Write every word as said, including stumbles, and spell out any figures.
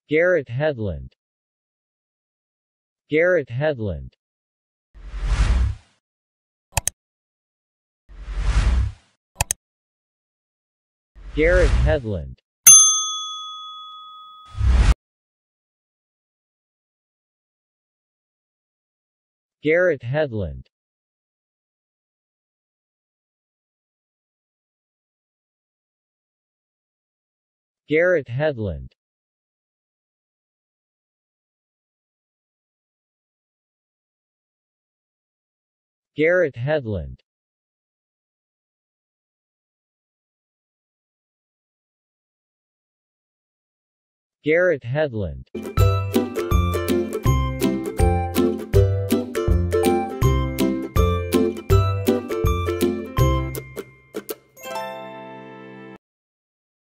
Garrett Headland. Garrett Headland. Garrett Headland. Garrett Headland. Garrett Headland. Garrett Headland. Garrett Headland.